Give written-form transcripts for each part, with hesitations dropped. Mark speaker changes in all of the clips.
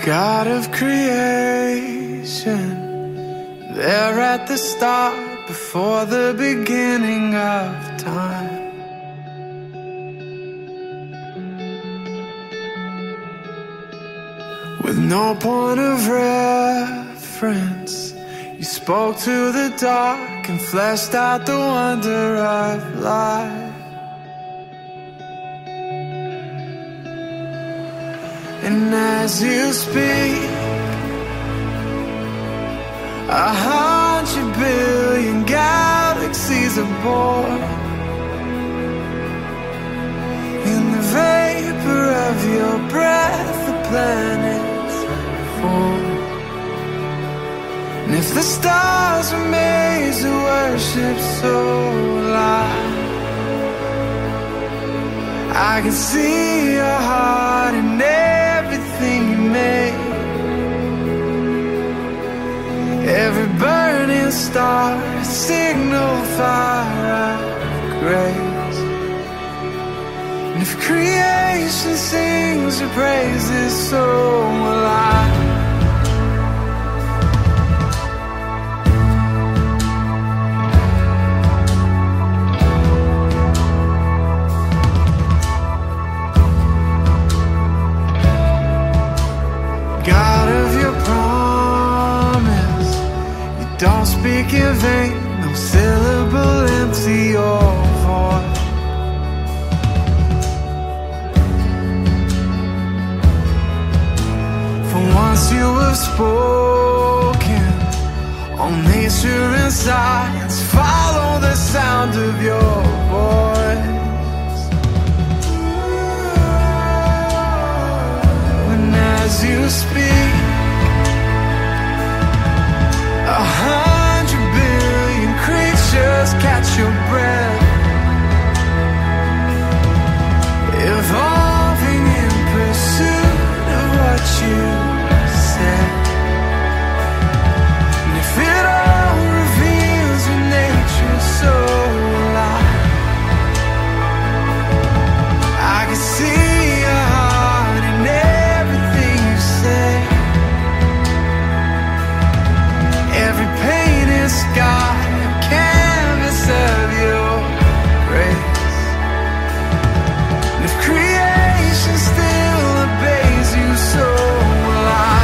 Speaker 1: God of creation, there at the start, before the beginning of time. With no point of reference, you spoke to the dark and fleshed out the wonder of life. And as you speak, 100 billion galaxies are born. In the vapor of your breath, the planets form. And if the stars were made to worship so alive, I can see your heart in everything you made. Every burning star, a signal fire of grace. And if creation sings your praises, so will I. God of your promise, you don't speak in vain, no syllable empty your voice. For once you have spoken, all nature and science follow the sound of your voice. As you speak, 100 billion creatures catch your breath, evolving in pursuit of what you said. And if it all reveals your nature so alive, I can see your heart in everything you say. Every painted sky, a canvas of your grace. And if creation still obeys you, so will I.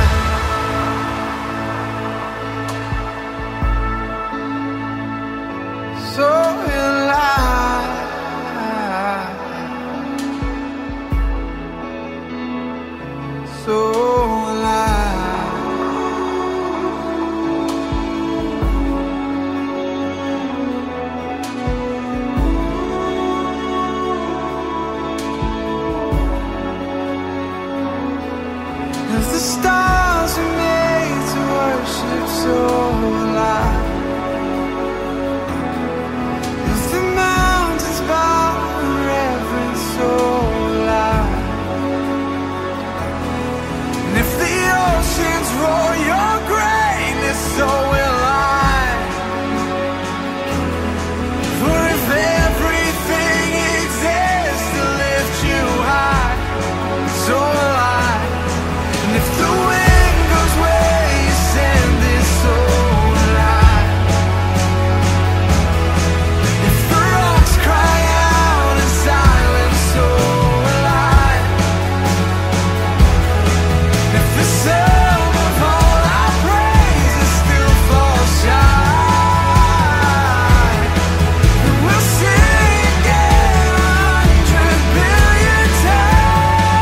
Speaker 1: So will I. So will I. If the stars are made to worship, so will I. If the mountains bow in reverence, so will I. And if the oceans roar your greatness, so will I. For if everything exists to lift you high, so will I. And if the wind goes where you send it, so will I. If the rocks cry out in silence, so will I. If the sum of all our praises still falls short, then we'll sing again 100 billion times.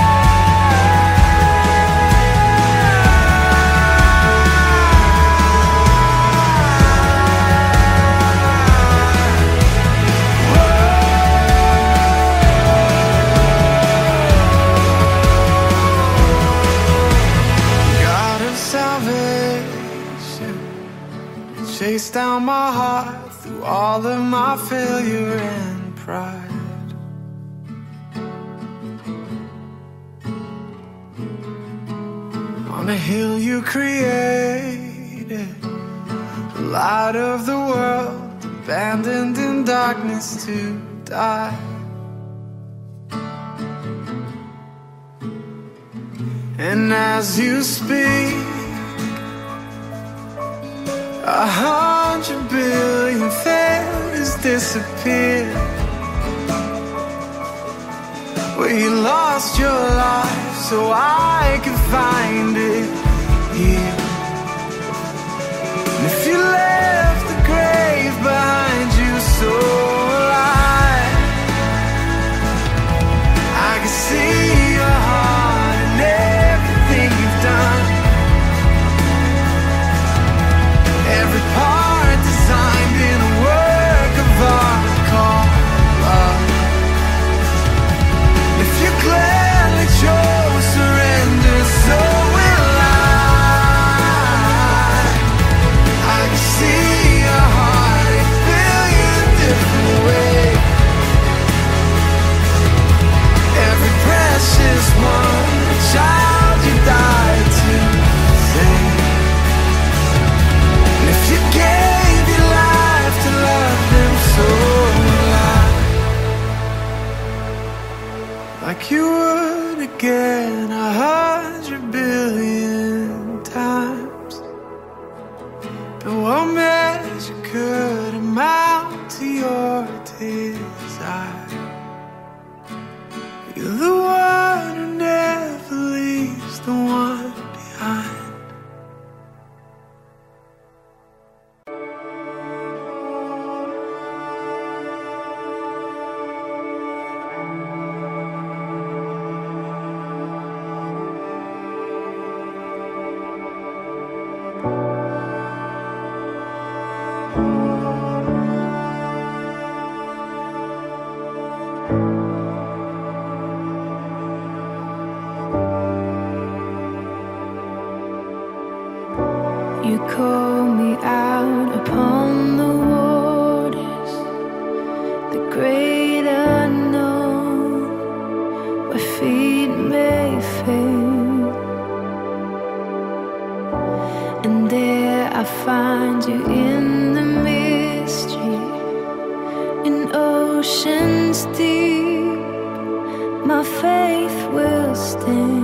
Speaker 1: God of salvation, you chased down my heart through all of my failure and pride. On a hill you created, the light of the world, abandoned in darkness to die. And as you speak, 100 billion fairies disappear. Well, you lost your life so I could find it here. And if you left the grave behind you so alive, I can see your heart and everything you've done. Every part designed in a work of art called love. If you gladly chose surrender, so will I can see your heart a billion different ways. Every precious one, a child you died to save. And if you gave your life to love them, so will I. Like you would again 100 billion times. But what measure could amount to your desire? You're the one who never leaves the one behind.
Speaker 2: You call me out upon the waters, the great unknown, where feet may fail. And there I find you in the mystery, in oceans deep. My faith will stand.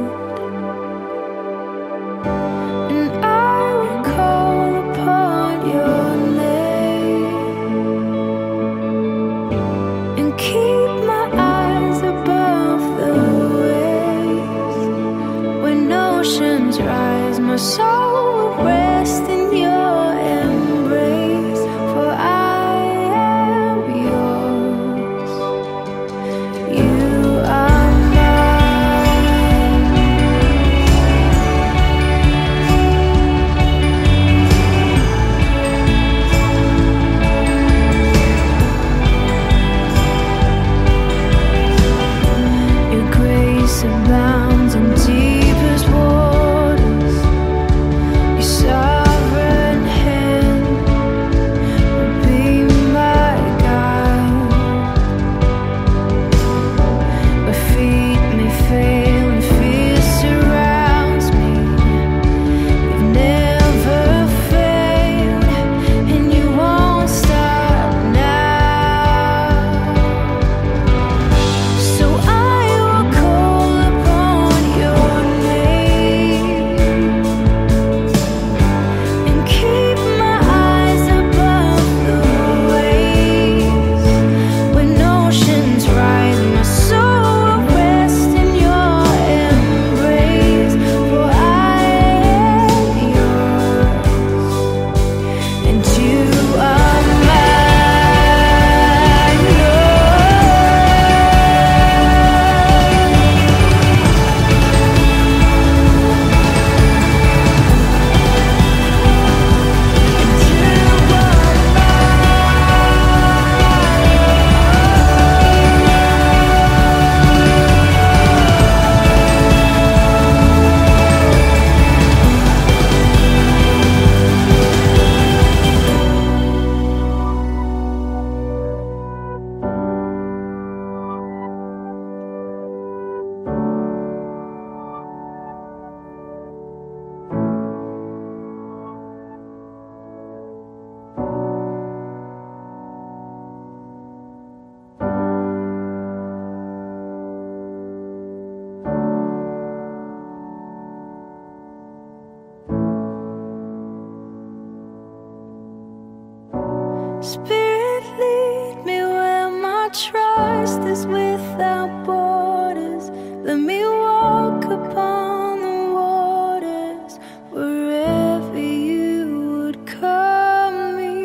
Speaker 2: Rise, my soul will rest in your embrace, for I am yours. You are mine. Spirit, lead me where my trust is without borders. Let me walk upon the waters wherever you would call me.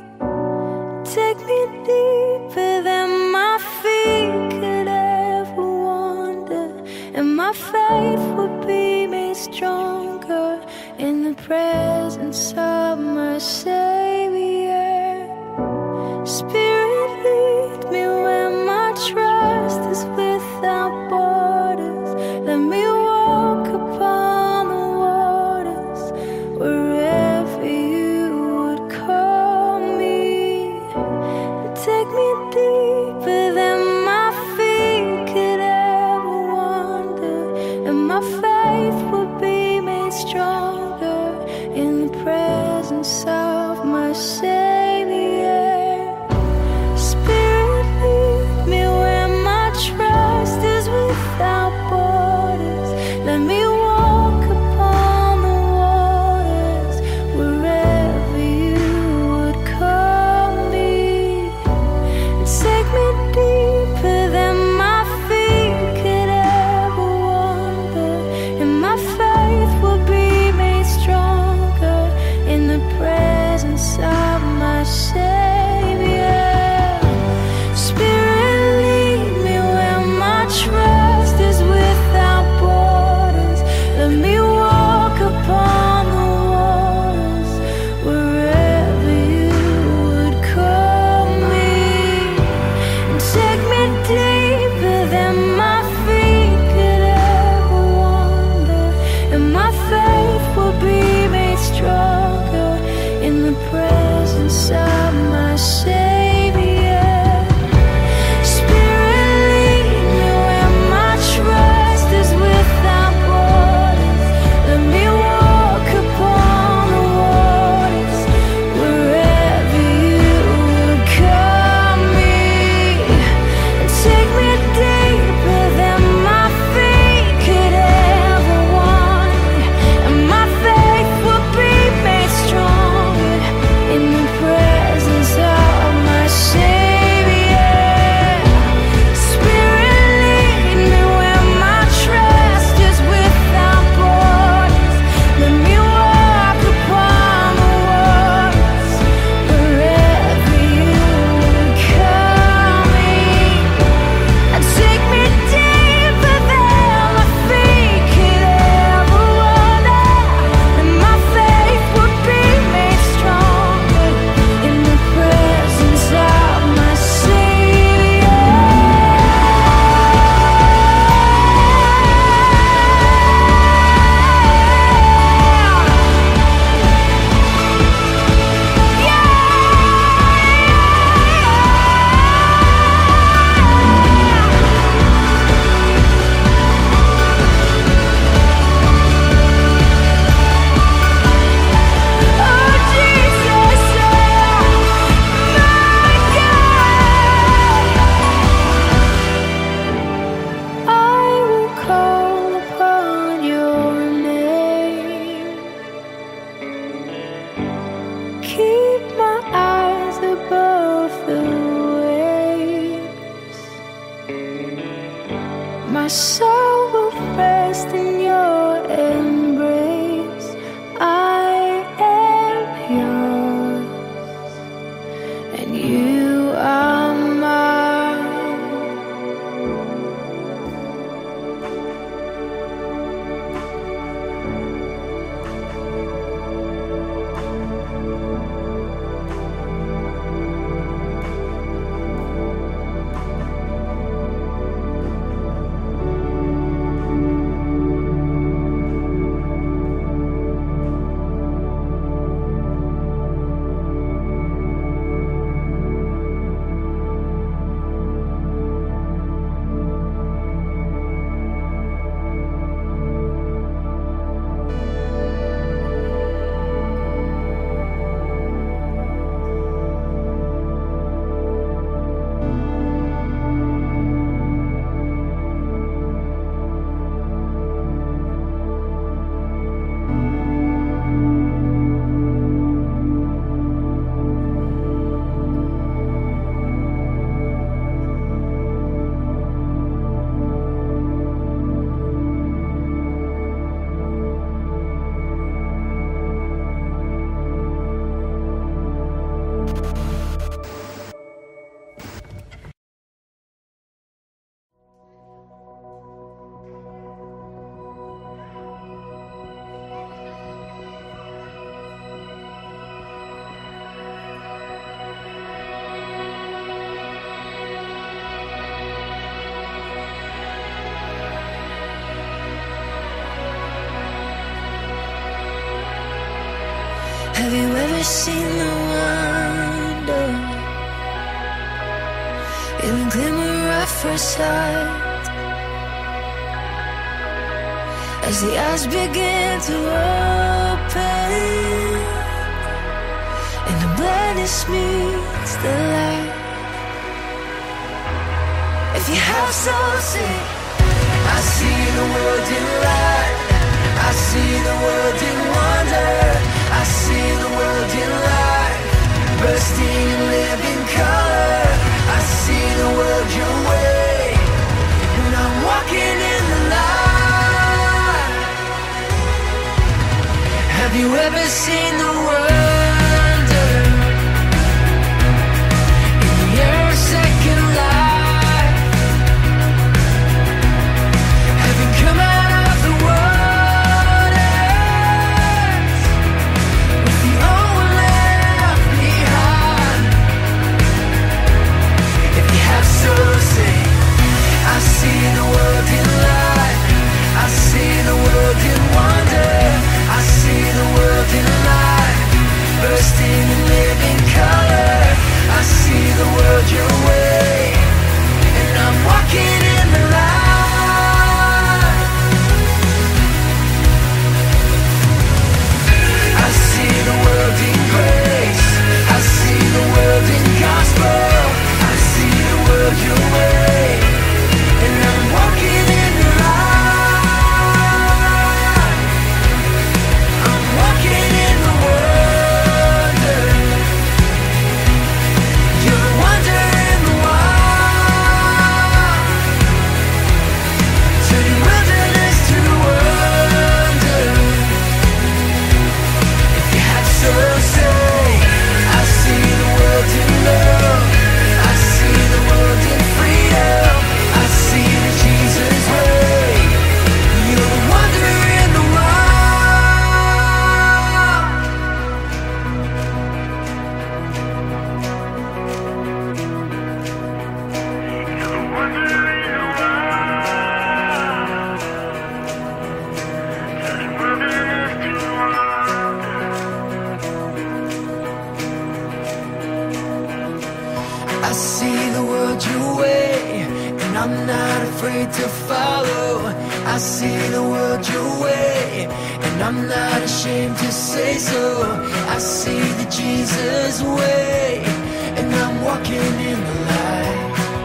Speaker 2: Take me deeper than my feet could ever wander, and my faith would be made stronger in the presence of my Savior. Spirit, lead me where my trust is without borders. Let me walk upon the waters wherever you would call me. Take me deeper than my feet could ever wander, and my faith would be made stronger in the presence of my Savior. Spirit, lead me where my trust is without borders. Let me walk upon the waters wherever you would call me. Take me deeper than my feet could ever wander, and my faith will be made stronger in the presence of my Savior. Spirit, lead me where my trust is without borders. Let me walk upon the waters wherever you would call me. Take me deeper than my feet could ever wander, and my faith will be made stronger in the presence of my Savior. Spirit, lead me where my trust is without borders. Let me walk upon the waters wherever you would call me. Take me deeper than my feet could ever wander, and my faith will be made stronger in the presence of my Savior. Spirit, lead me where my trust is without borders. Let me walk upon the waters wherever you would call me. Take me deeper than my feet could ever wander, and my faith would be made stronger in the presence of my Savior. Oh Jesus, my God, I will call upon your name. Keep my eyes above the waves. My soul will rest in your embrace. I am yours, and you are mine. Have you ever seen the wonder in the glimmer at first sight? As the eyes begin to open and the blindness meets the light. If you have soul, sing. I see the world in light. I see the world in wonder. I see the world in light, bursting in living color. I see the world your way, and I'm walking in the light. Have you ever seen the wonder in your second life? Having come out of the waters with the old one left behind. If you have soul, sing. I see the world in light. I see the world in wonder. I see the world in light, bursting in living color. I see the world your way, and I'm walking in the light. I see the world in grace. I see the world in gospel. I see the world your way, and I'm walking in the light. I'm walking in the wonder. You're the wonder in the wild, turning wilderness to wonder. If you have soul, say, I see the world in love. I see the world in freedom. I see the Jesus way. You're the wonder in the wild. You're the wonder in the wild. Turning wilderness to wonder. I see the world your way, and I'm not afraid to follow. I see the world your way, and I'm not ashamed to say so. I see the Jesus way, and I'm walking in the light.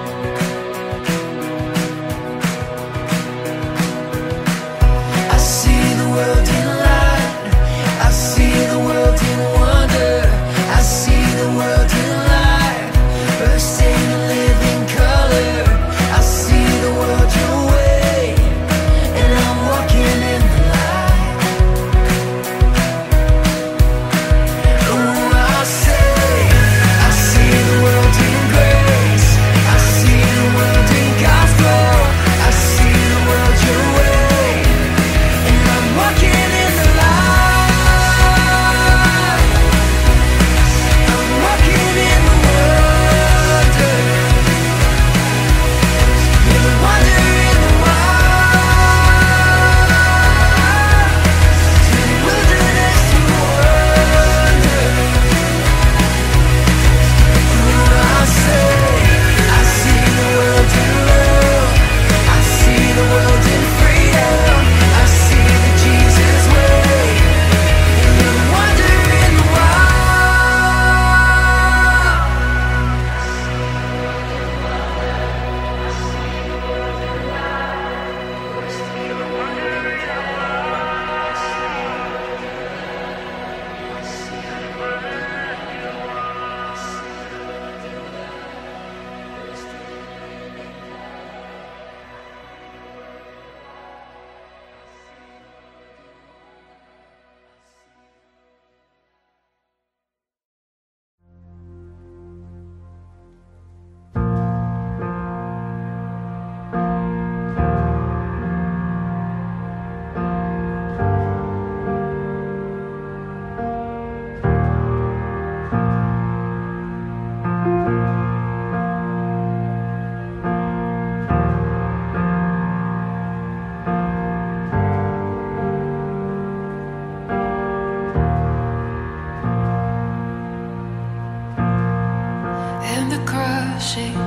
Speaker 2: I see the world in light. I see the world in wonder. I see the world in light, bursting in living color. I see the world your way, and I'm walking in the light. Oh, I say, I see the world in grace. crushing,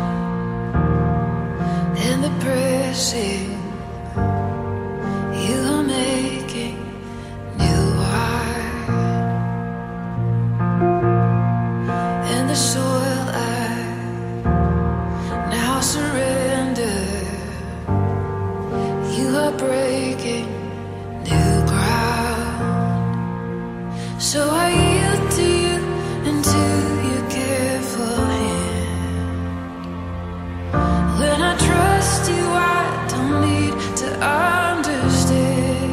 Speaker 2: in the pressing, you are making new wine. In the soil I now surrender, you are breaking new ground. So I yield to you and to your careful hand. When I trust you, I don't need to understand.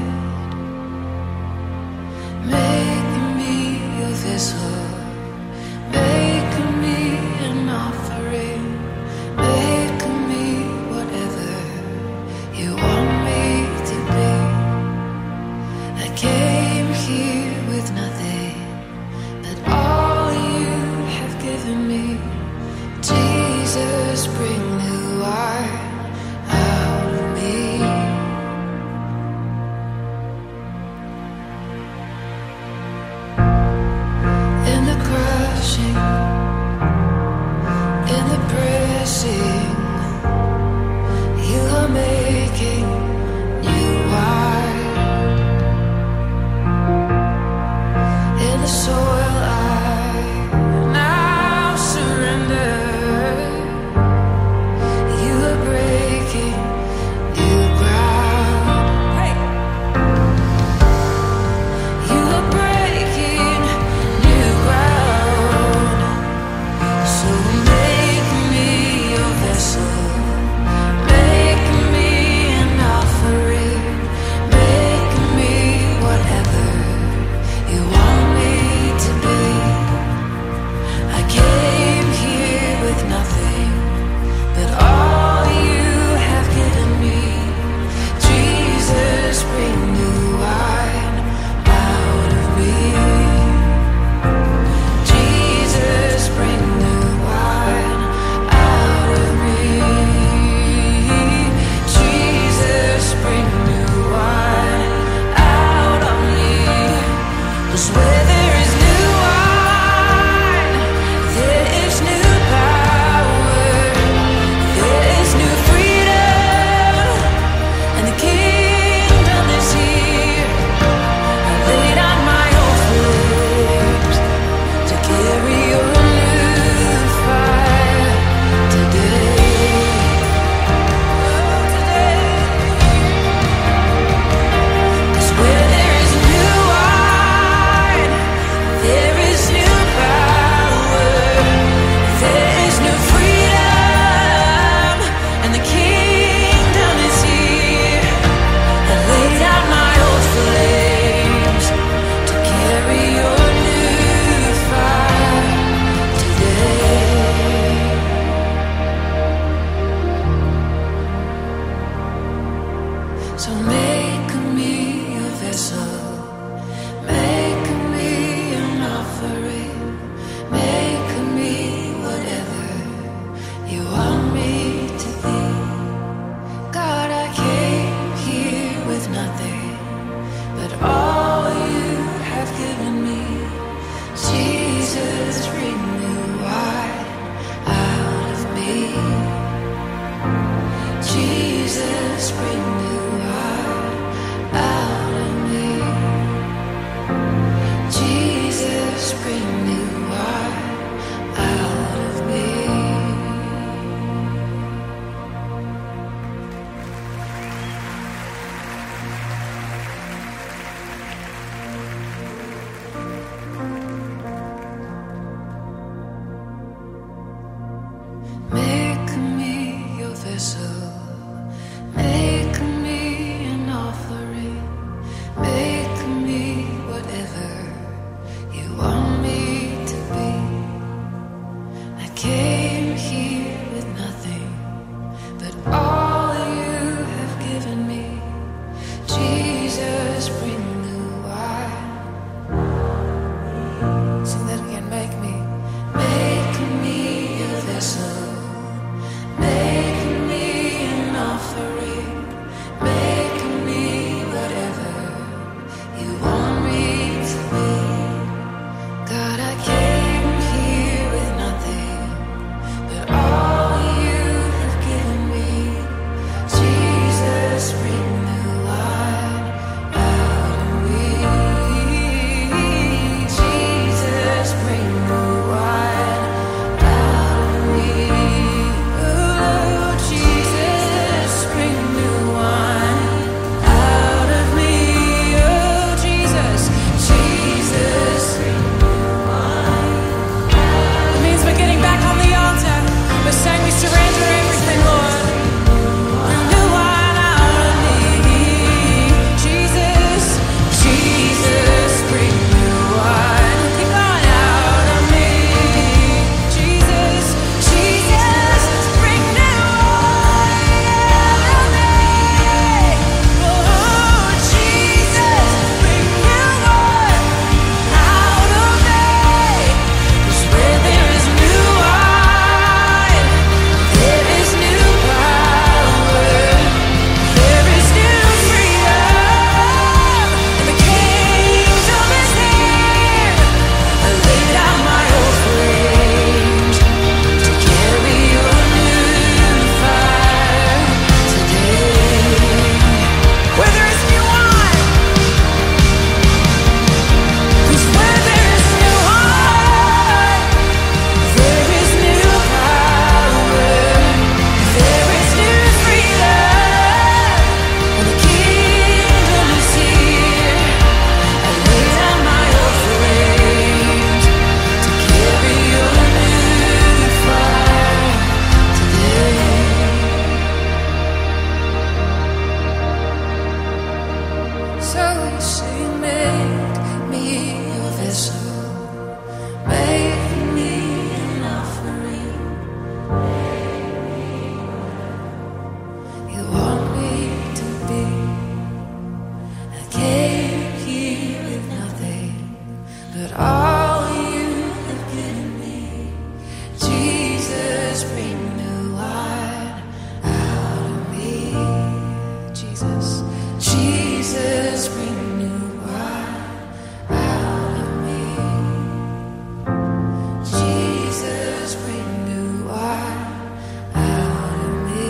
Speaker 2: Making me your vessel, making me an offering, making me whatever you want me to be. I came here with nothing, but all you have given me. Jesus, bring new wine out of me. In the crushing, in the pressing, you are making new wine. In the soil I now surrender, you are breaking new ground. Hey. You are breaking new ground. So make me your vessel, make me an offering, make me whatever you want me But all you have given me, Jesus, bring new wine out of me. Jesus, Jesus, bring new wine out of me. Jesus, bring new wine out of me.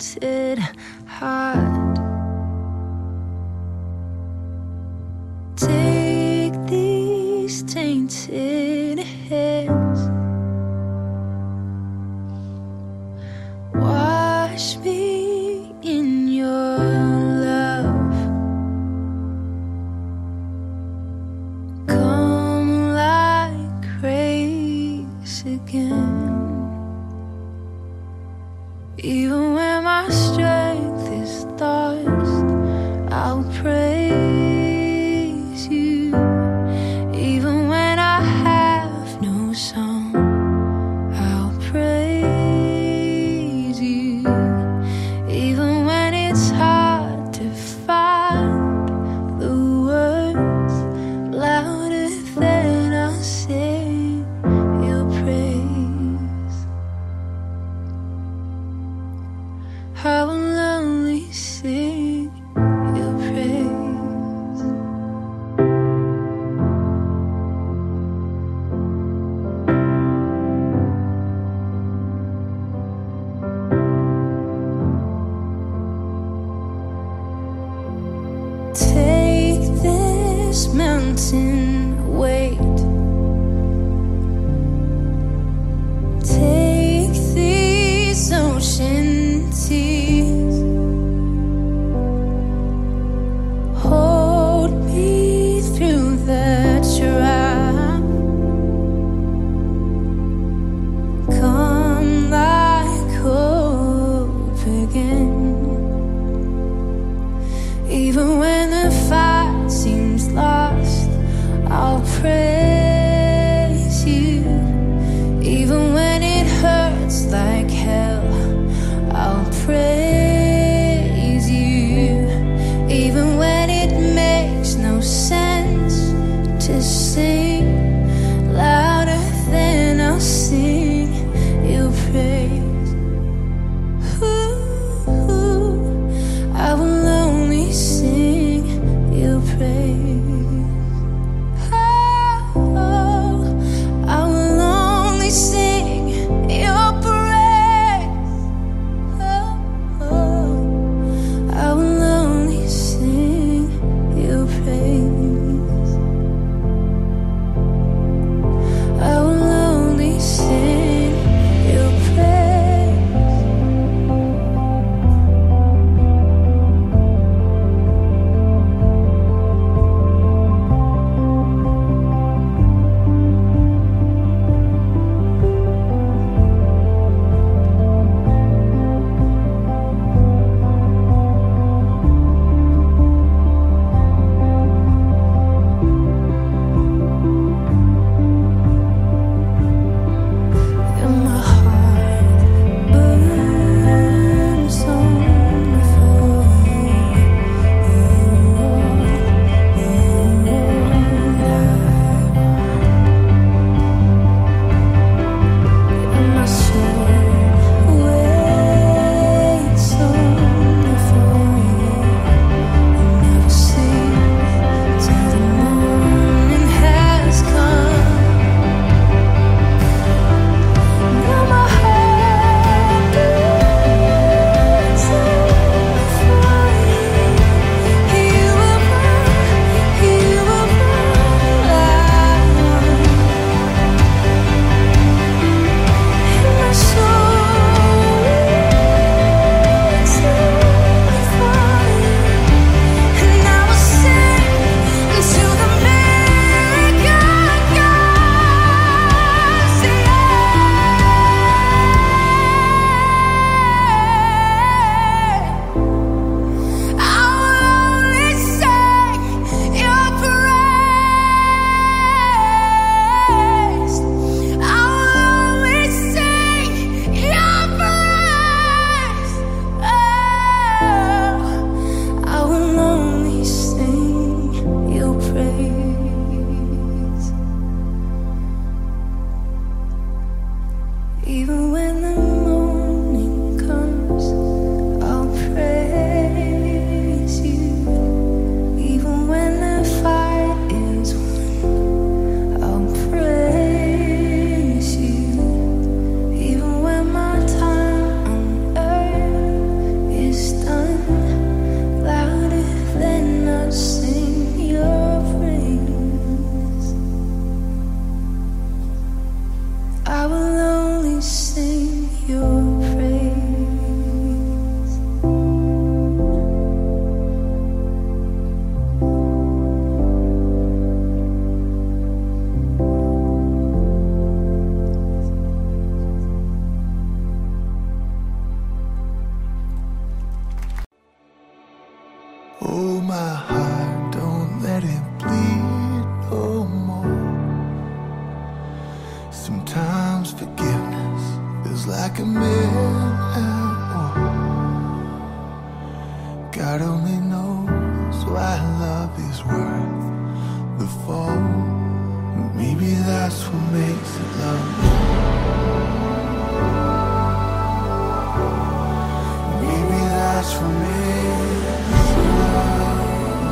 Speaker 2: tainted heart. Take these tainted hands, wash me in your love. Come like grace again. Even when my strength is lost, I'll praise you. Even when I have no song, I'll praise you. Even when it's hard to find the words louder than I'll sing your praise. I will only sing your praise. Take this mountain weight, take these ocean tears, hold me through the trial. Come like hope again. Even when the fight seems lost, I'll praise you. Even when it hurts like hell, I'll praise you. Even when it makes no sense to sing louder than I'll sing your praise. Ooh, I will only sing your praise. Oh, I will only sing your praise. Oh, I will only sing your praise. I will only sing your praise. And my heart burns only for you. And my soul waits only for you. I'll never sleep till the morning has come. Now my heart beats only for you. You will run like one. And my soul waits only for you. And I will sing until the miracle comes. I will only sing your praise. I will only sing your praise. Oh, I will only sing your praise. Even when the morning comes, I'll praise you. Even when the fight is won, I'll praise you. Even when my time on earth
Speaker 1: feels like a minute. God only knows why love is worth the fall. Maybe that's what makes it love. Maybe that's what makes it love.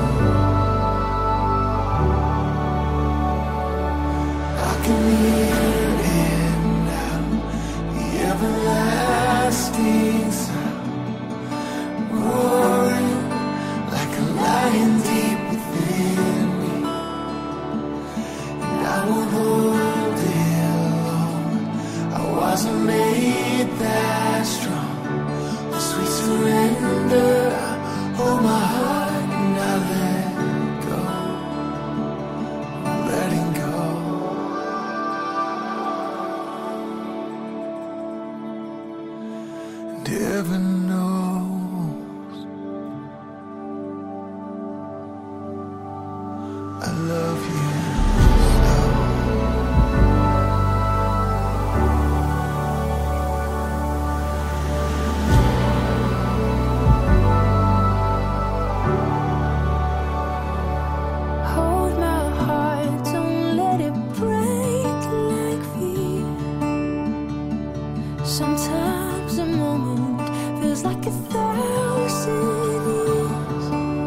Speaker 1: I can hear it now, the everlasting sound, roaring like a lion deep within me. And I won't hold it long. I wasn't made that strong. For sweet surrender, I hold my heart and I let go. I'm letting go. And heaven knows I love you so.
Speaker 2: Hold my heart, don't let it break like fear. Sometimes a moment feels like 1,000 years.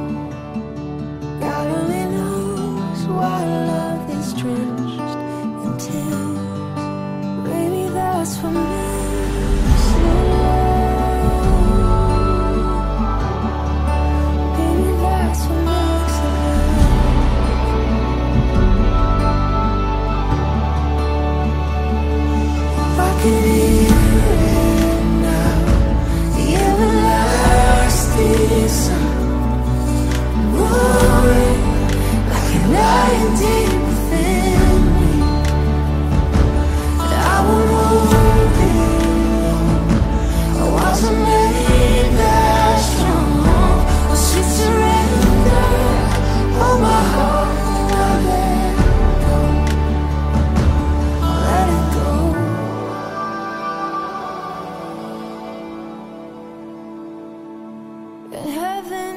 Speaker 2: God only knows why love is drenched in tears. Maybe that's what makes it love. Maybe that's what makes it love. I can hear it now, the everlasting sound, roaring like a lion deep within me. And I won't hold it long. I wasn't made that strong. A sweet surrender, hold my heart and I let go. I let it go. And heaven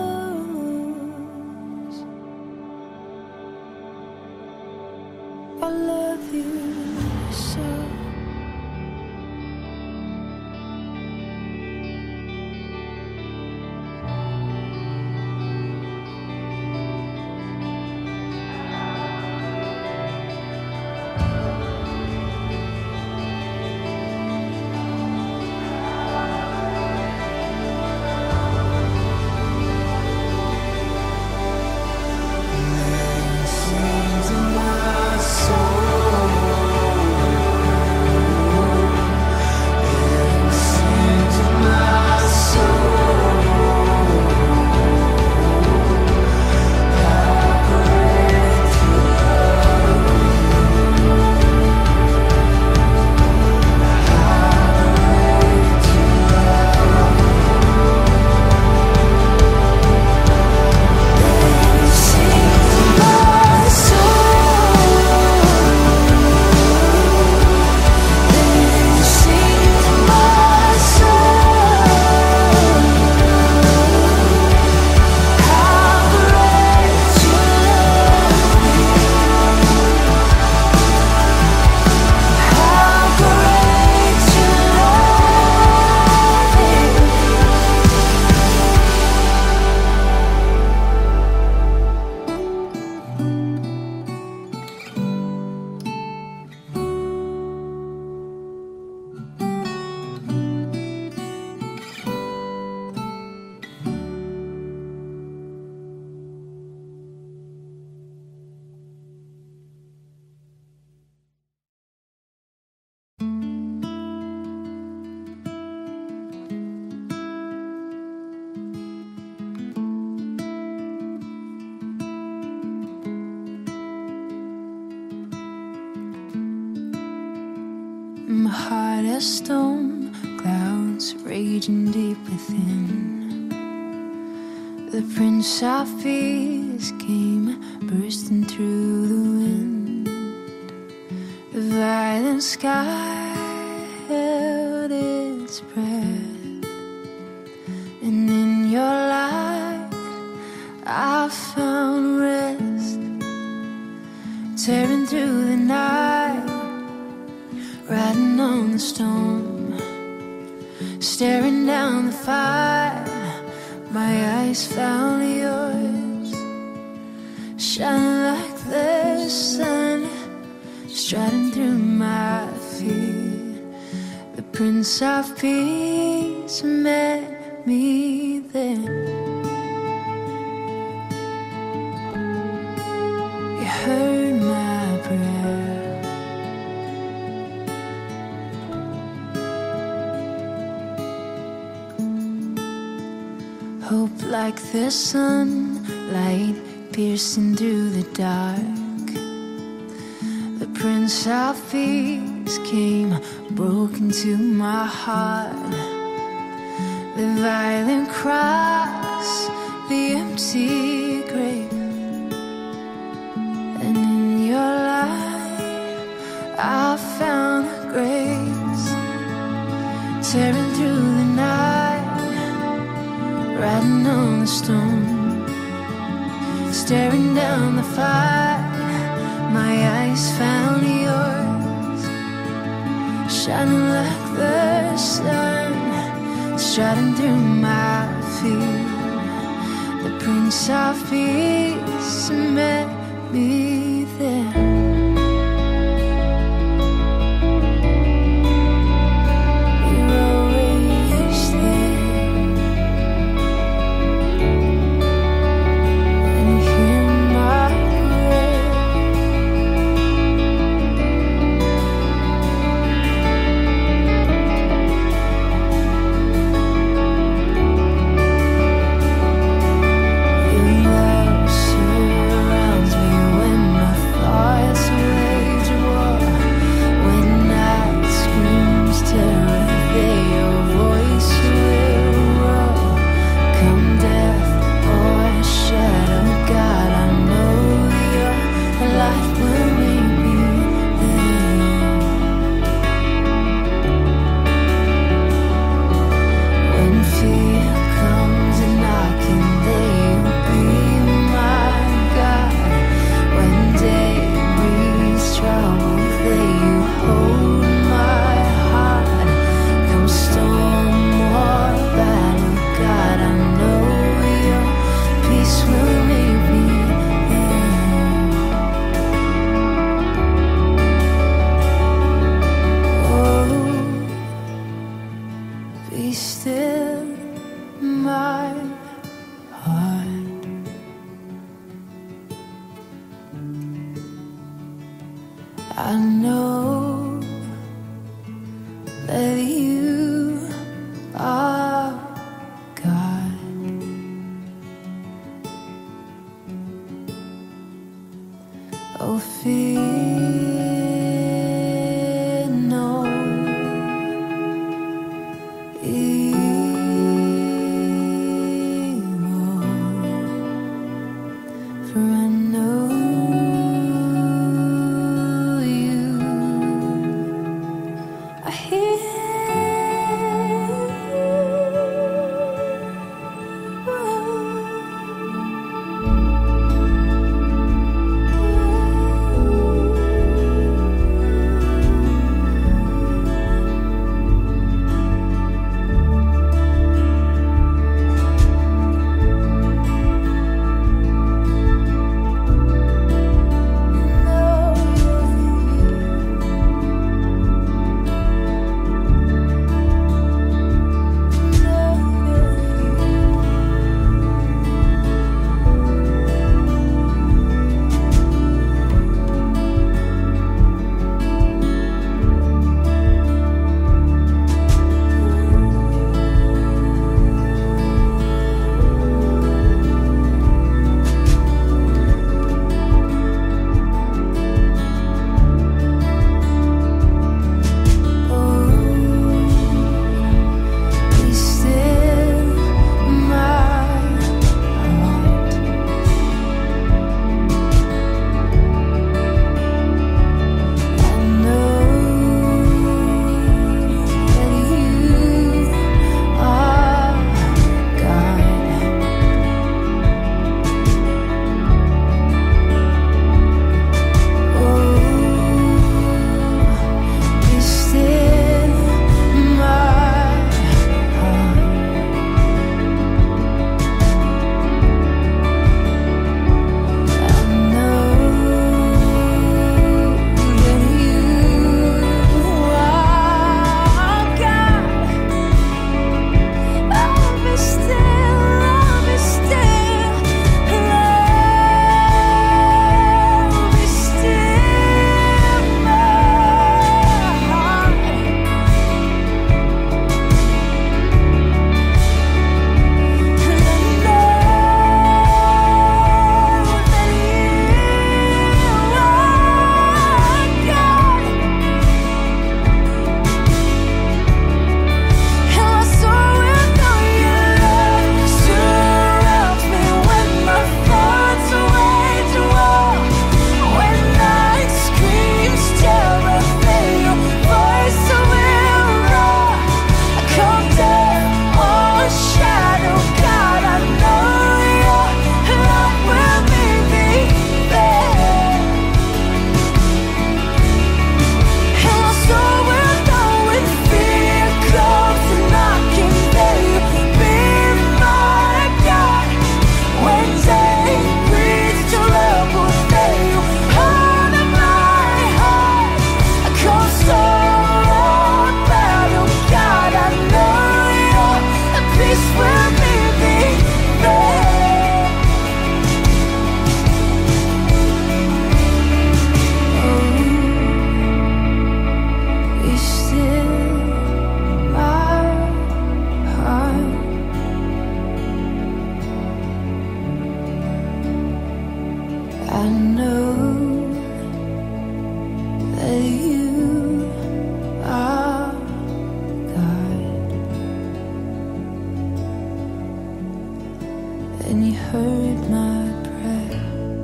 Speaker 2: knows I love you so.
Speaker 1: Sings in my soul. Sings in my soul. How great you love me. How great you love me.
Speaker 2: Sings in my soul. Sings in my soul. How great you love me. How great you love me. My heart as storm clouds raging deep within. The Prince of Peace came bursting through the wind. The violent sky His breath, and in your light I found rest. Tearing through the night, riding on the storm, staring down the fire. My eyes found yours, shining like the sun, striding through my feet. The Prince of Peace met me there. You heard my prayer. Hope like the sunlight piercing through the dark. The Prince of Peace came, broke into my heart. The violent cross, the empty grave, and in your light I found grace. Tearing through the night, riding on the storm, staring down the fire. My eyes found yours, shining like the sun, striding through my feet. The Prince of Peace met me there. Be still, my heart. I know that you are God. Oh, fear no evil, for I know you. heard my prayer.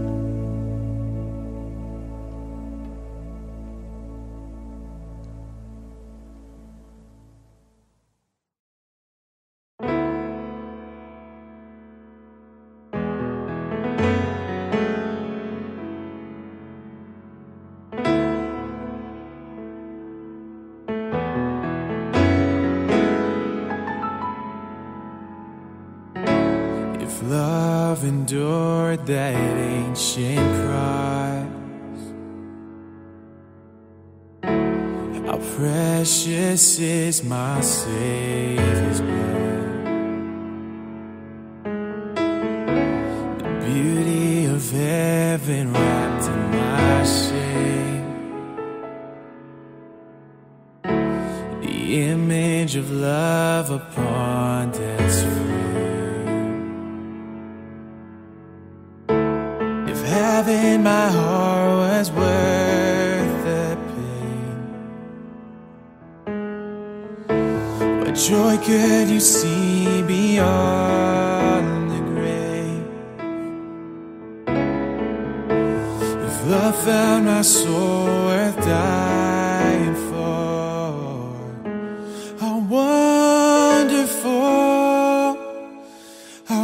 Speaker 1: Love endured that ancient cross. How precious is my Savior's blood. The beauty of heaven wrapped in my shame. The image of love upon death's frame. Having my heart was worth the pain, what joy could you see beyond the grave? If love found my soul worth dying for, how wonderful, how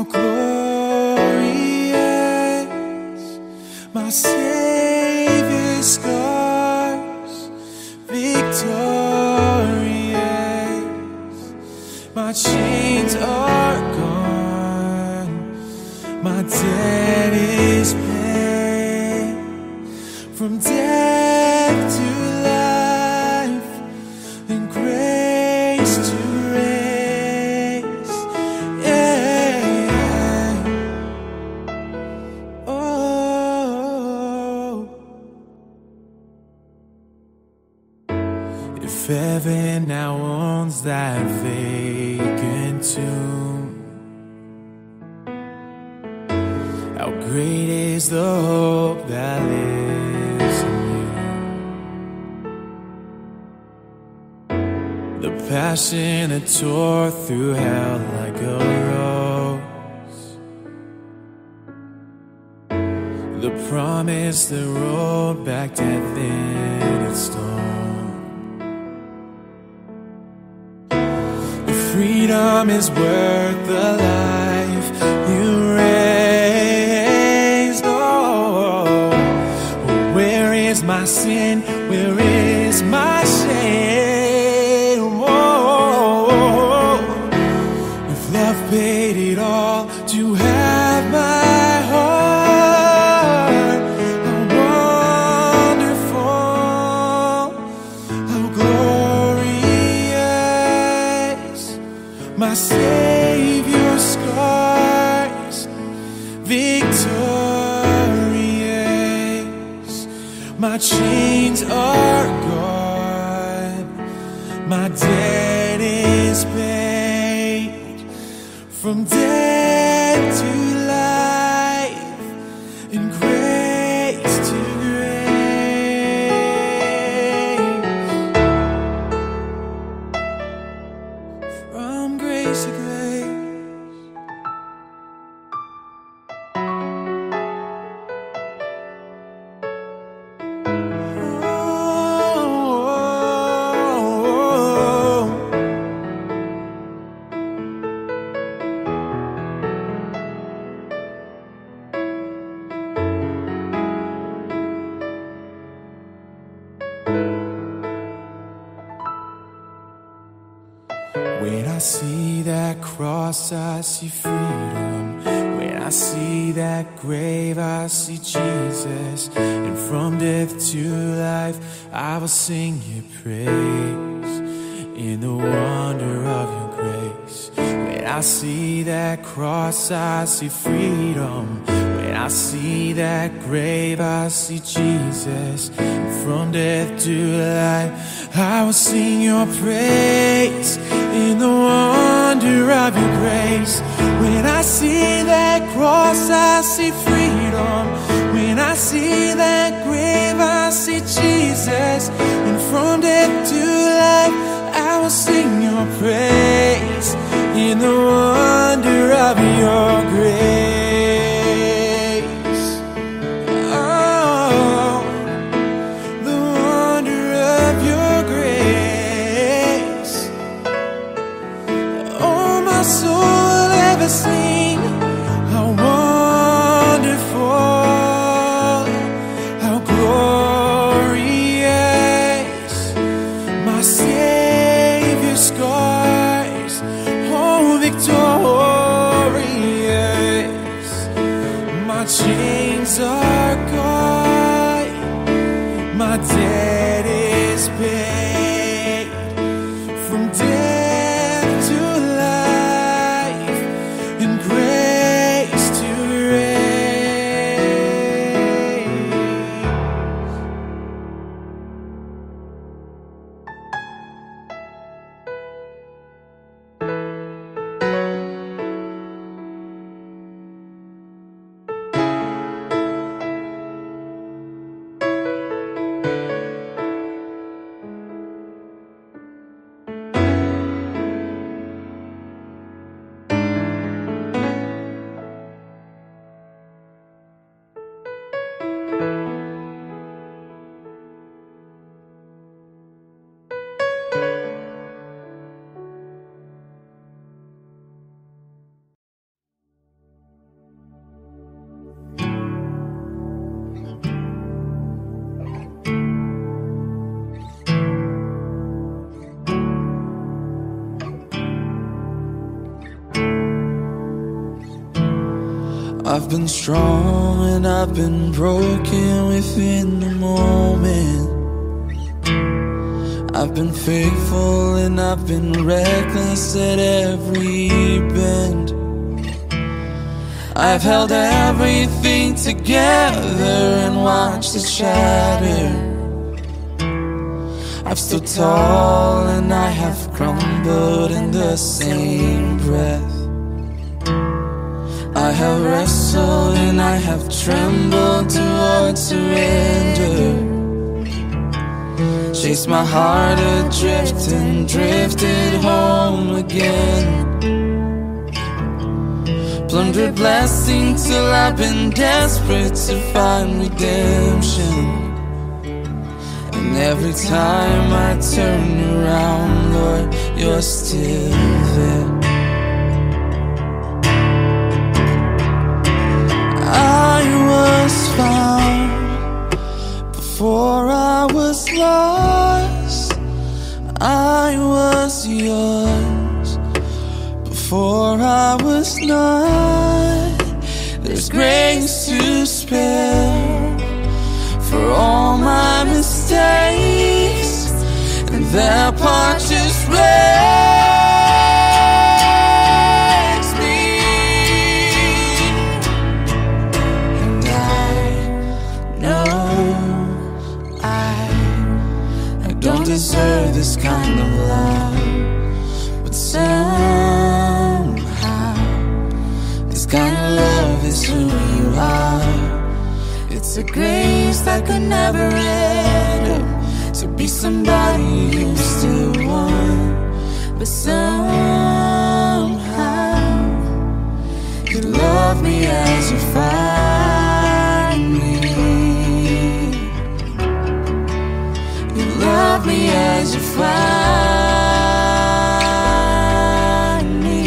Speaker 1: glorious, my Savior's scars, victorious. My chains are gone, my debt is paid. From death to life, and grace to grace. Yeah. Oh. If heaven now owns that vacant tomb, how great is the hope that lives in you. The passion that tore through hell like a rose, the promise that rolled back death in its stone. Freedom is worth the life you raised. Oh, where is my sin? Where is my shame? Oh, if love paid it all to have my heart, how wonderful, how glorious. My Savior's scars, victorious. My chains are gone, my debt is paid. From death to life, and grace to grace. From grace to grace. When I see that cross, I see freedom. When I see that grave, I see Jesus. And from death to life, I will sing your praise in the wonder of your grace. When I see that cross, I see freedom. When I see that grave, I see Jesus. And from death to life, I will sing your praise in the wonder of your grace. When I see that cross, I see freedom. When I see that grave, I see Jesus. And from death to life, I will sing your praise in the wonder of your grace. sing how wonderful, how glorious my Savior's scars, oh victorious. My chains are gone, my debt is paid, from death to life and grace to grace. I've been strong and I've been broken within the moment. I've been faithful and I've been reckless at every bend. I've held everything together and watched it shatter. I've stood tall and I have crumbled in the same breath. I have wrestled and I have trembled towards surrender. Chased my heart adrift and drifted home again. Plundered blessing till I've been desperate to find redemption. And every time I turn around, Lord, you're still there. I was found before I was lost. I was yours before I was not. There's grace to spare for all my mistakes, and that part just breaks me. And I know I don't deserve this kind of love, but somehow this kind of love is who you are. It's a grace that could never end, to be somebody you still want, but somehow you love me as you find me. You love me as you find me.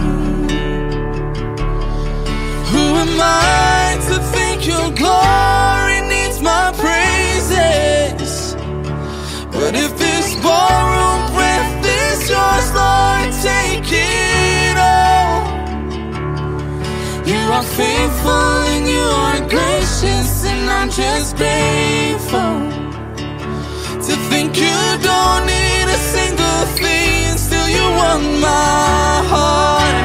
Speaker 1: Who am I to think your glory needs my praises? But if this ballroom breath is yours, Lord, take it all. You are faithful and you are gracious, and I'm just grateful to think you don't need a single thing, still you want my heart.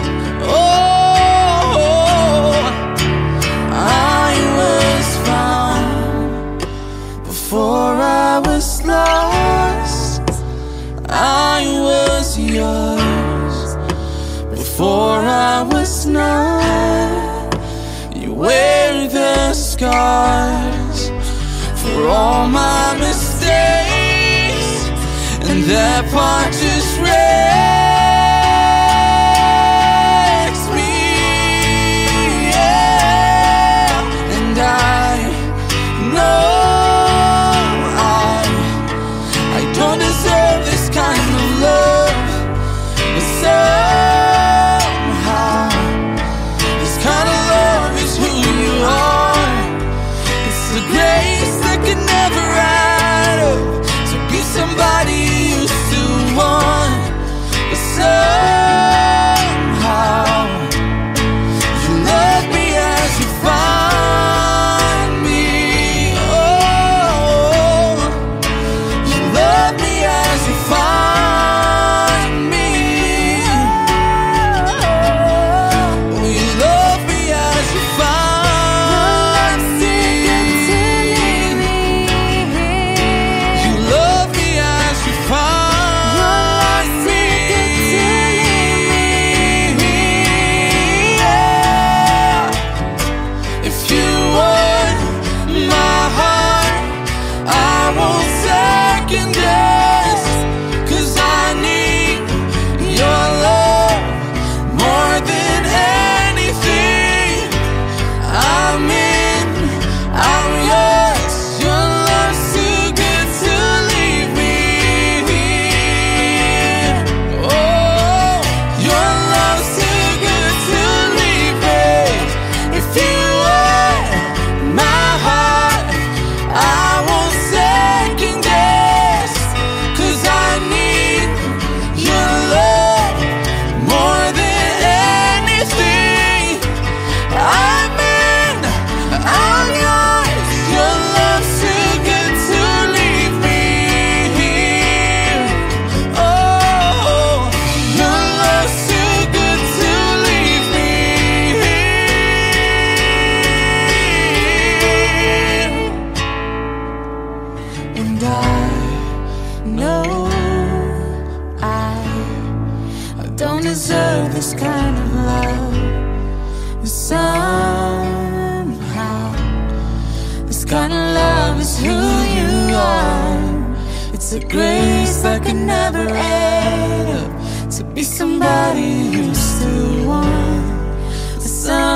Speaker 1: Oh, I was found before I was lost. I was yours before I was not. You wear the scars for all my mistakes, and that part just wrecks me. Yeah. And I know I don't deserve this kind of love, but somehow
Speaker 2: don't deserve this kind of love. But somehow this kind of love is who you are. It's a grace that could never add up to be somebody you still want. But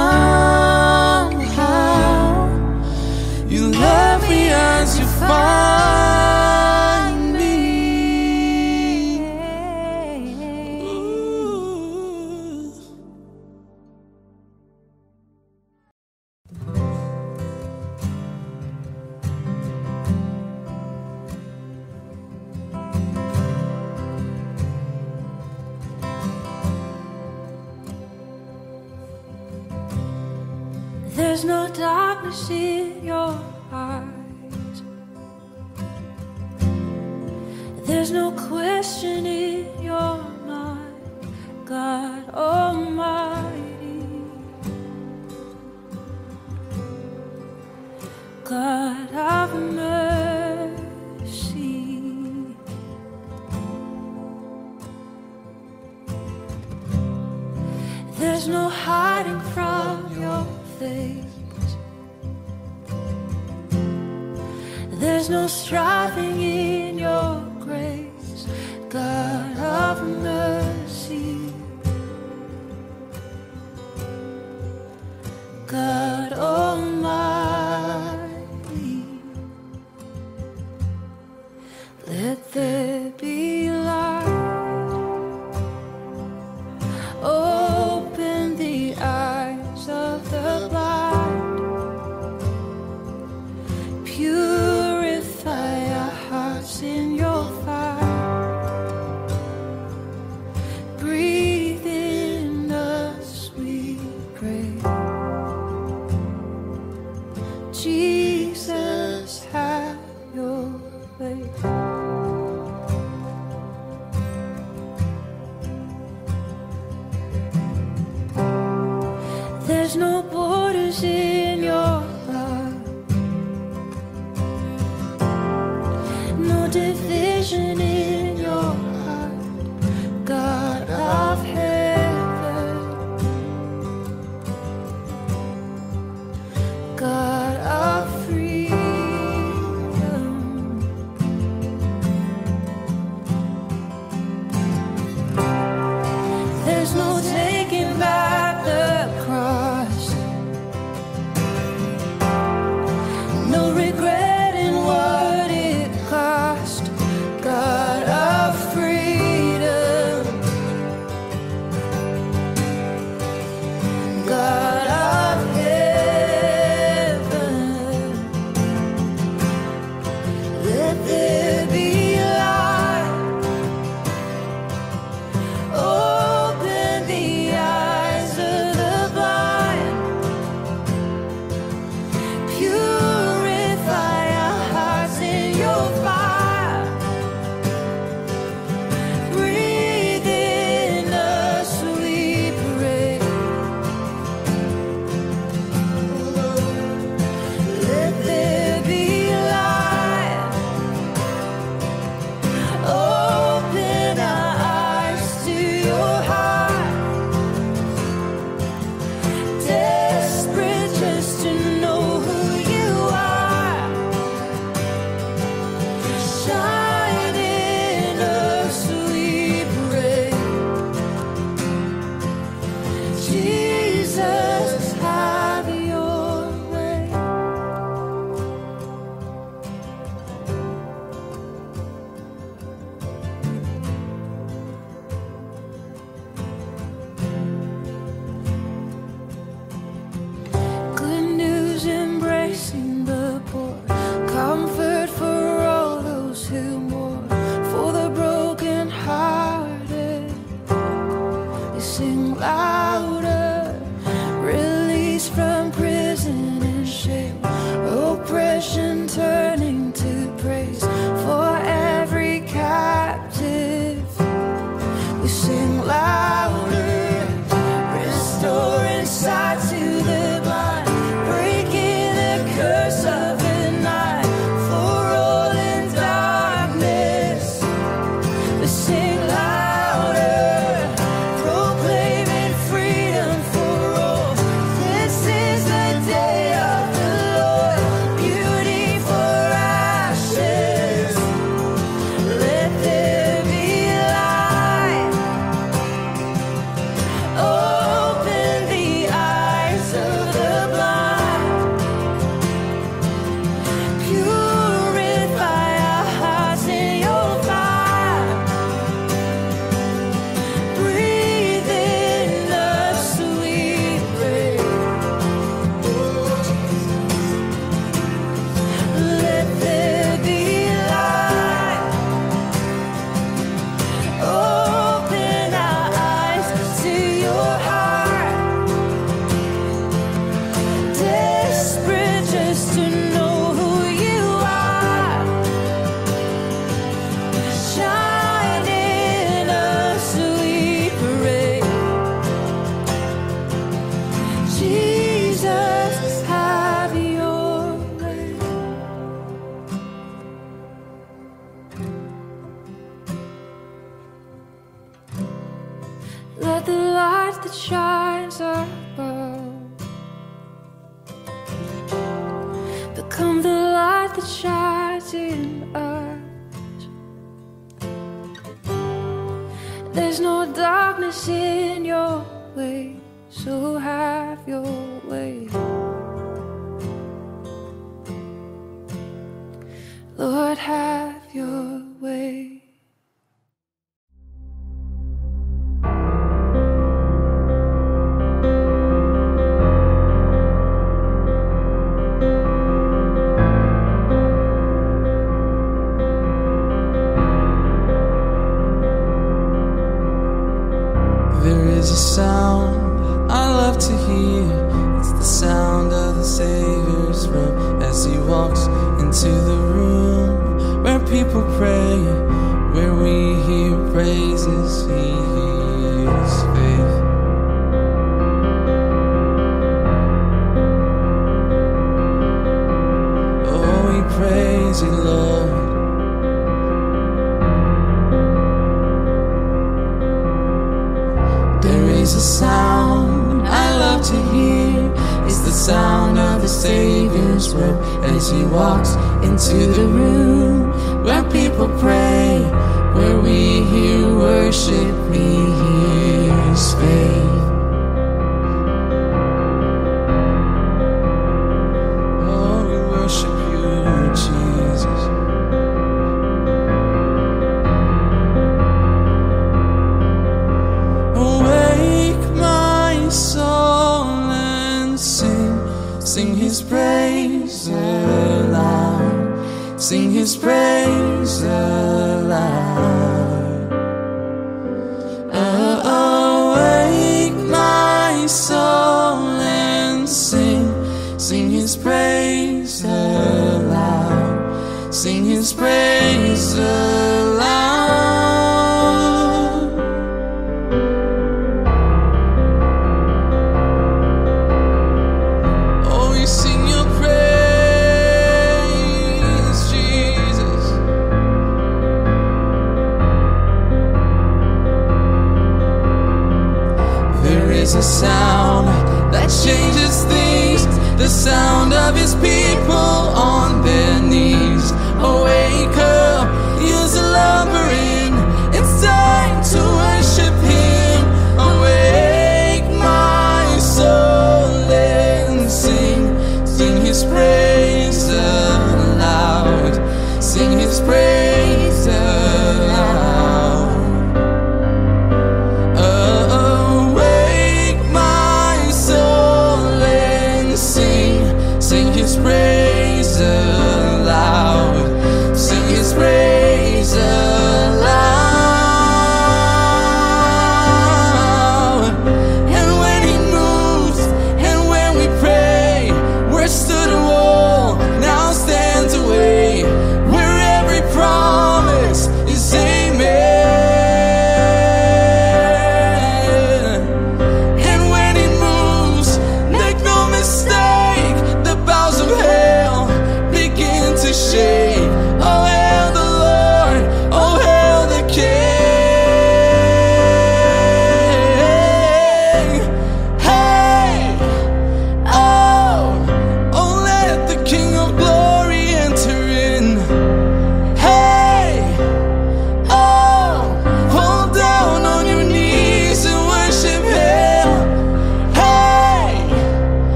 Speaker 2: somehow you love me as you find me. There's no darkness in your eyes. There's no question in your mind, God Almighty, God of mercy. There's no hiding from your face. There's no striving in your grace, God of mercy, God Almighty. Let there be light. Open the eyes of the blind. Purify our hearts in your fire. Breathe in us, we pray. Jesus, have your way. There's no borders in your love, no division in your heart, God of heaven, God of freedom. There's no taking back the cross, no regret in what it cost, God of freedom, God of heaven. Let there be light. Open the eyes of the blind. Purify our hearts in your fire. Breathe in us, we pray. Let there be light. Open our eyes to your heart. Desperate just to know who you are. Shine in us, we pray. Jesus, have your way. Good news embracing the poor, comfort for all those who mourn, for the broken hearted. We sing louder, release from prison and shame, oppression turning to praise for every captive. We sing louder, restoring sight to the blind, breaking the curse of the night for all in darkness. We sing louder, Let the light that shines above become the light that shines in us. There's no darkness in your way, so have your way. Lord, have your way.
Speaker 1: There is a sound I love to hear. It's the sound of the Savior's robe as he walks into the room where people pray, where we hear praises, he hears faith. Oh, we praise you, Lord. There is a sound I love to hear. It's the sound of the Savior's robe as he walks into the room where people pray, where we hear worship, he hears faith. Oh, we worship you, Jesus. Awake my soul and sing his praise aloud, sing his praise aloud. Awake my soul and sing his praise aloud, sing his praise aloud. A sound that changes things, the sound of his people on their knees. Awake up, you're slumbering, it's time to worship him. Awake my soul and sing his praise aloud, sing his praise aloud. Sing his praise aloud, sing his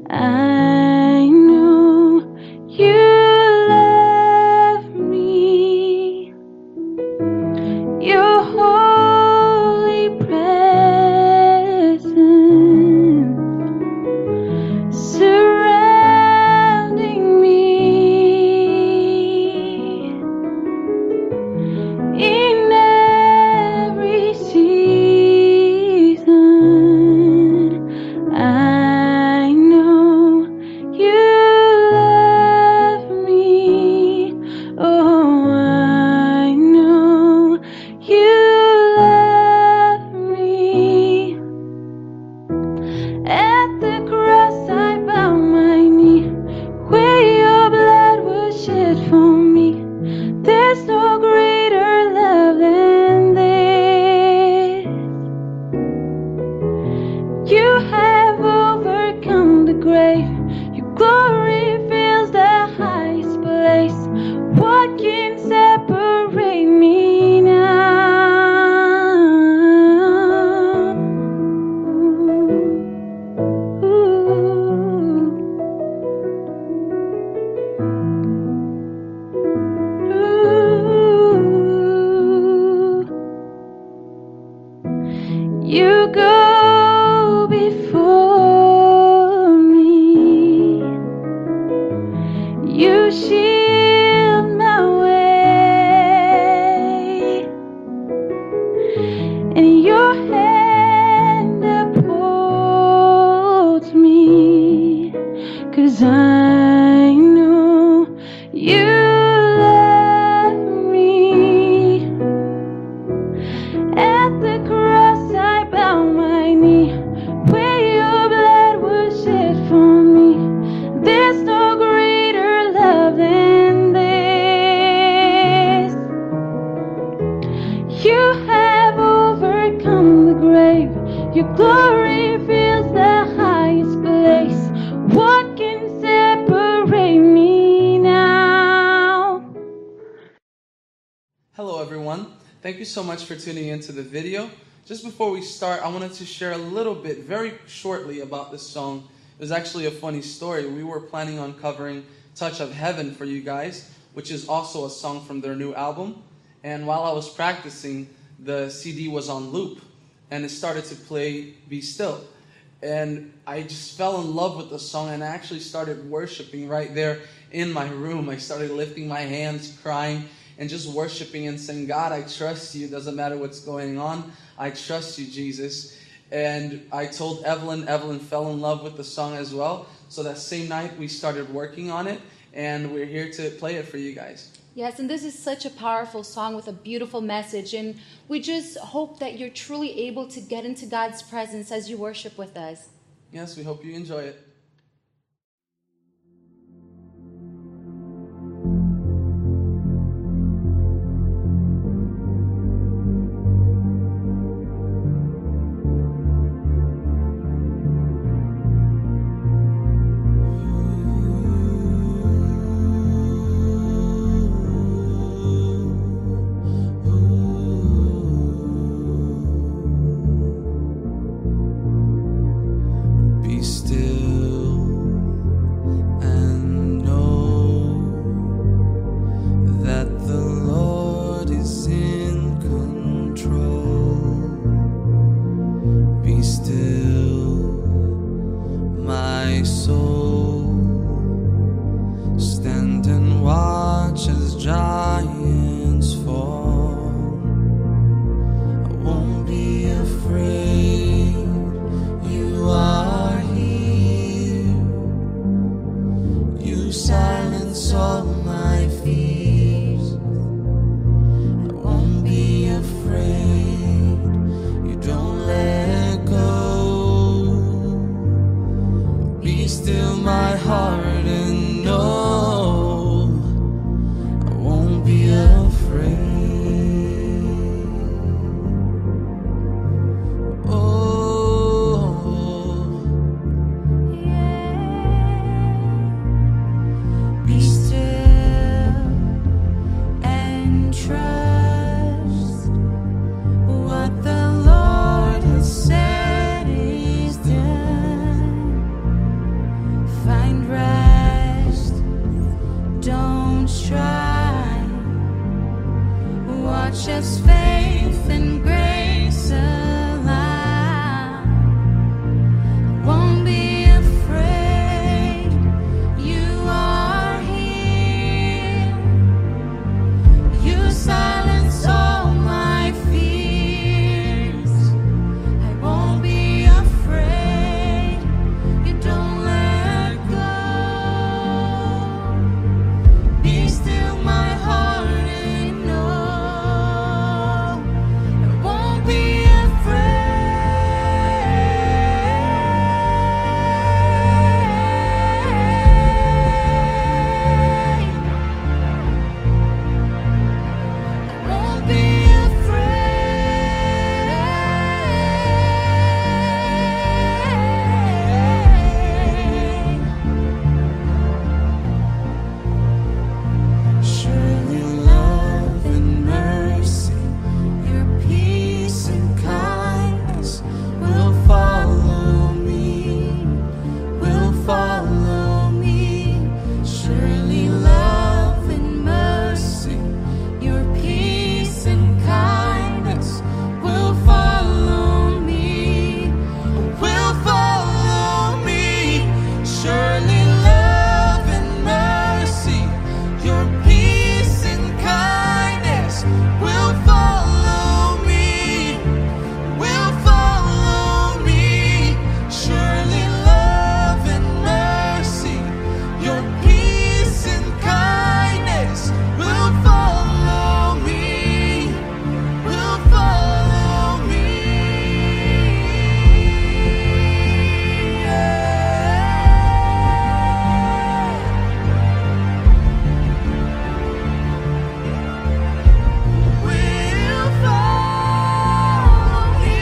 Speaker 3: I know you love me. Your holy presence surrounding me in every season. I know you love me. Oh, I know you love me. At the cross I bow my knee, where your blood was shed for me. There's no greater love than this. You have overcome the grave. Your glory fills the highest place. What can separate me now? You go before me. You shield my way, and your hand upholds me, 'cause I know you love me. At the cross I bow my knee, where your blood was shed for me. There's no greater love than this. You have overcome the grave. Your glory fills the highest place. What can separate me now?
Speaker 4: Hello everyone, thank you so much for tuning into the video. Just before we start, I wanted to share a little bit, very shortly, about this song. It was actually a funny story. We were planning on covering Touch of Heaven for you guys, which is also a song from their new album. And while I was practicing, the CD was on loop, and it started to play Be Still. And I just fell in love with the song, and I actually started worshiping right there in my room. I started lifting my hands, crying, and just worshiping and saying, God, I trust you. It doesn't matter what's going on. I trust you, Jesus. And I told Evelyn. Evelyn fell in love with the song as well. So that same night, we started working on it, and we're here to play it for you guys.
Speaker 5: Yes, and this is such a powerful song with a beautiful message. And we just hope that you're truly able to get into God's presence as you worship with us.
Speaker 4: Yes, we hope you enjoy it.
Speaker 1: Be still and know that the Lord is in control. Be still, my soul. Stand and watch as giants fall. I won't be afraid. You are here. You silence all my fears. I won't be afraid. You don't let go. Be still, my heart, and know I won't be afraid. Be still and trust what the Lord has said is done.
Speaker 3: watch as faith and grace align. Won't be afraid, you are here. You silence all my fears. I won't be afraid, you don't let go. Be still my heart and know I won't be afraid. I won't be afraid. Surely love and mercy, your peace and kindness will follow me, will follow me. Surely love and mercy, your peace and kindness will follow me, will follow me. Surely love and mercy, your peace and kindness will follow me, will follow me. Surely love and mercy, your peace and kindness will follow me, will follow me. Will follow me.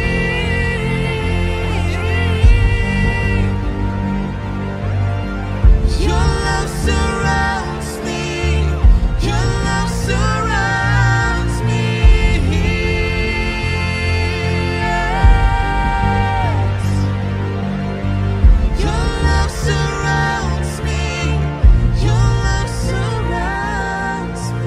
Speaker 3: Your love surrounds me. Your love surrounds me. Yes. Your love surrounds me. Your love surrounds me.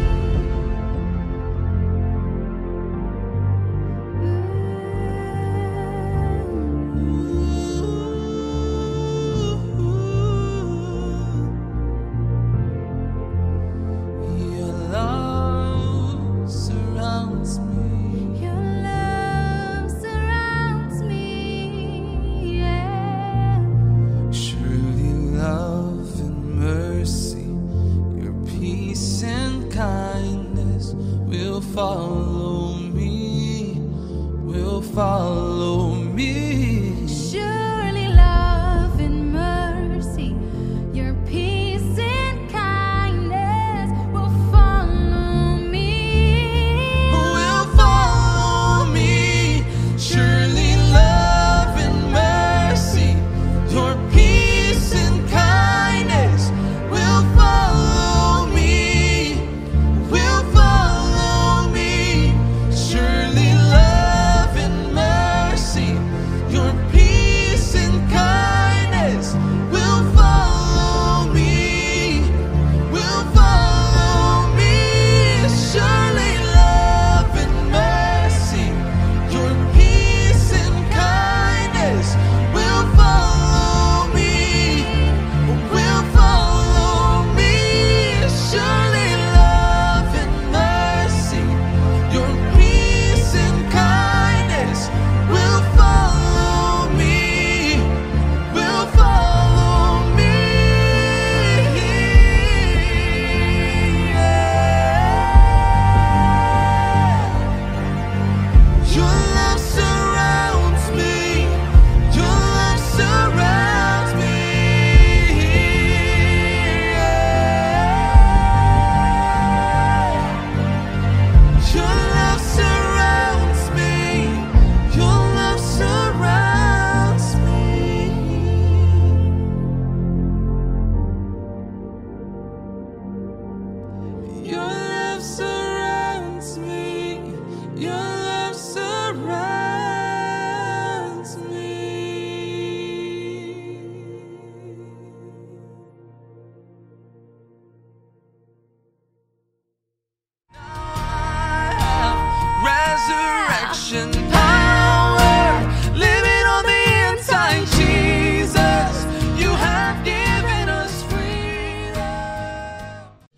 Speaker 3: Your love surrounds me. Your love surrounds me. Yeah. Surely love and mercy, your peace and kindness will follow me, will follow me. Surely love and mercy, your peace and kindness will follow me, will follow me. Surely love and mercy, your peace and kindness will follow me, will follow me.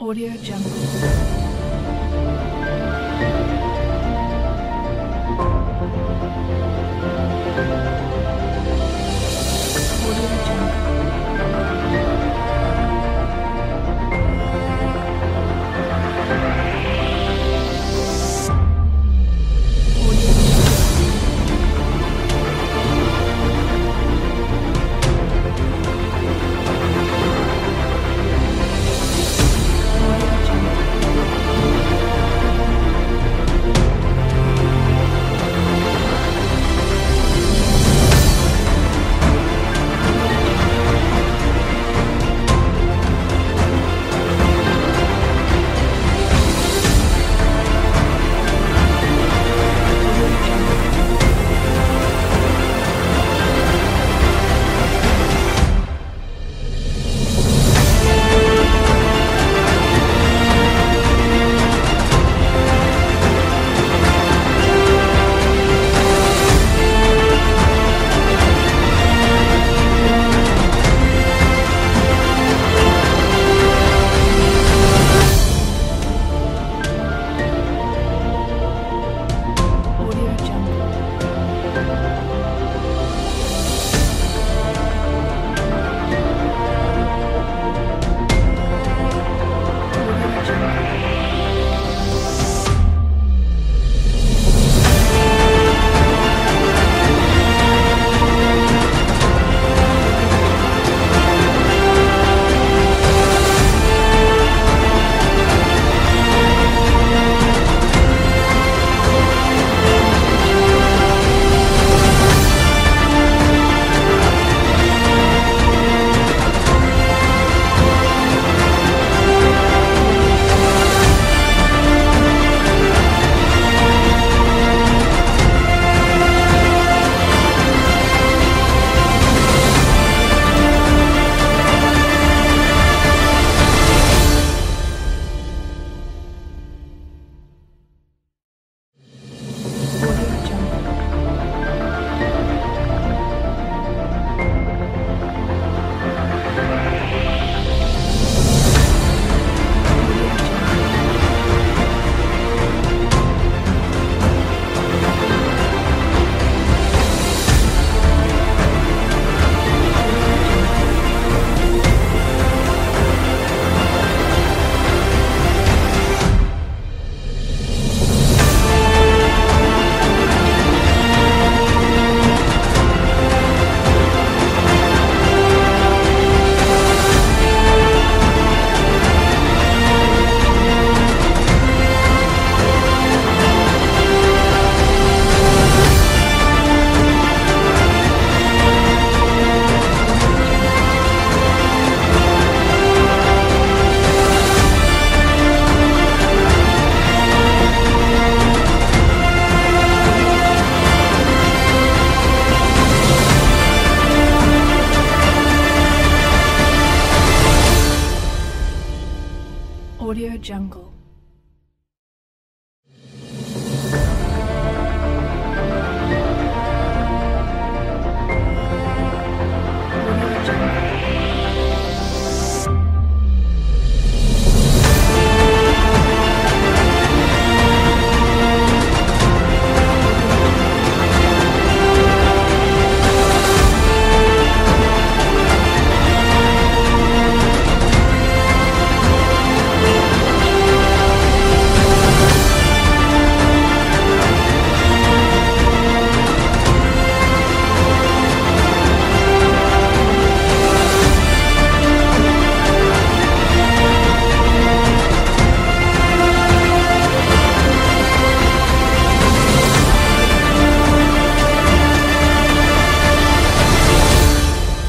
Speaker 6: Audio Jungle. Audio Jungle. Audio Jungle.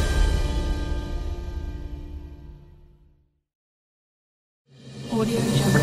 Speaker 6: Audio Jungle.